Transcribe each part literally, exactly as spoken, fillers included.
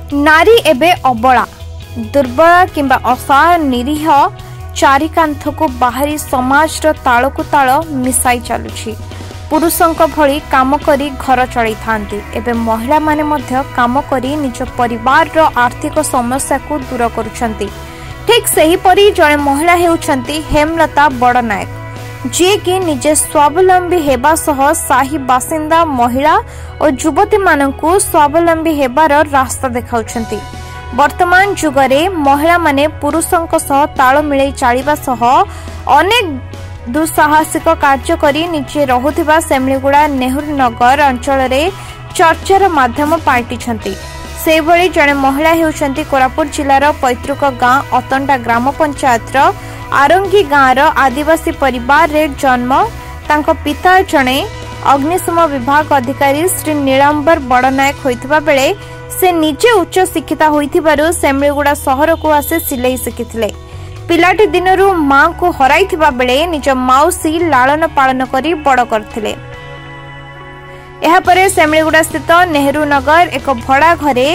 नारी एबे अबला दुर्बल किंबा असहाय निरीह चारिकांथ को बाहरी समाज तालकु ताल मिसाई चलुछि। पुरुषंक भली काम करी घर चलाई थांती एबे महिला माने मध्य काम करी निज परिवार रो आर्थिक समस्या को दूर करुछंती। ठीक सही परी जणे महिला हेउछंती हेमलता बड़नायक, जे कि निजे स्वावलंबी हेबा सह साही बासिंदा महिला और युवती मानकु स्वावलंबी हेबार रास्ता देखाउछंती। वर्तमान जुगरे महिला माने पुरुषंक सह ताल मिलाई चालिबा सह अनेक दुस्साहसिक कार्य करी निजे रहुथिबा सेमलीगुड़ा नेहरू नगर अंचल रे चर्चार माध्यम पाल्टिछंती। सेभली जणे महिला हेउछंती कोरापुट जिल्लार पैतृक गाँ अतंडा ग्राम पंचायत आरंगी गाँव आदिवासी परिवार रे जन्म। तांको पिता जणे अग्निशम विभाग अधिकारी श्री नीलांबर बड़नायक होइथिबा बेले से निजे उच्च शिक्षिता होइथिबारु सेमलीगुड़ा सहर को आसे सिलाई शिखिथिले। पिलाटी दिनरू मां को हराइथिबा बेले निज माउसी लालन पालन करी बड़ करथिले। एहा परे सेमलीगुड़ा स्थित नेहरू नगर एक भड़ा घरे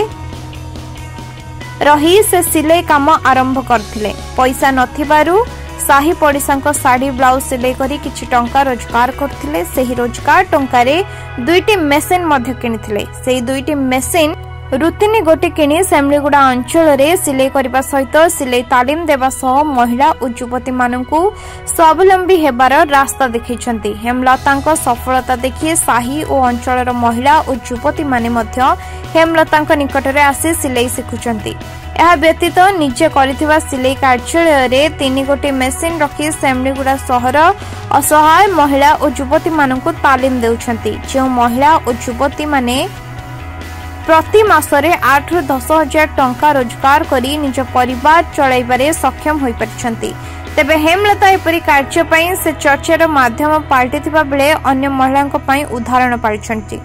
रही से सिलाई काम आरंभ करथिले। पैसा नथिबारु साही पड़िसांक साड़ी ब्लाउज सिलाई करी किछि टंका रोजगार करथिले। सेही रोजगार टंकारे दुईटी मेसिन मध्य किनिथिले। सेही दुईटी मेसिन रुतिनी गोटे किणी सेमलीगुड़ा अंचल रे सिलाई करबा सहित सिलाई तालीम देबा सह महिला और युवती मानकु स्वावलंबी हेबार रास्ता देखैछंती। हेमलतांक सफलता देखि साही और अंचलर महिला और युवती माने मध्य हेमलतांक निकटरे आसी सिलाई शिखुछंती। एहा व्यतीत निजे करिथिबा सिलाई कार्यालय रे तीन गोटे मेसिन रखी सेमलीगुड़ा सहर असहाय महिला और युवती मानकु तालीम देउछंती। जे महिला और युवती माने प्रति मासरे आठ रु दस हजार टंका रोजगार करी निज परिवार चलाइबारे सक्षम होई परिछंती। तेबे हेमलता एपरी कार्य पई से चर्चार माध्यम पाल्टिथिबा बेले अन्य महिलांक पई उदाहरण पालिछंती।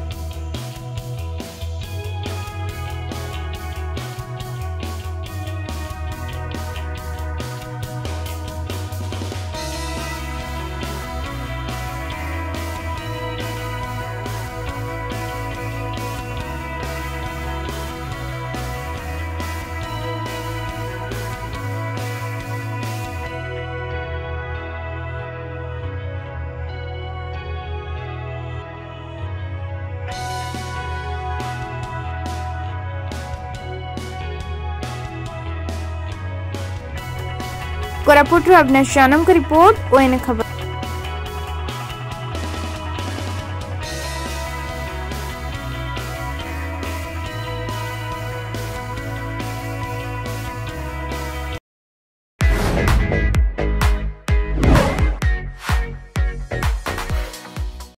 कोरापुट अविनाश जानम की रिपोर्ट ओएन खबर।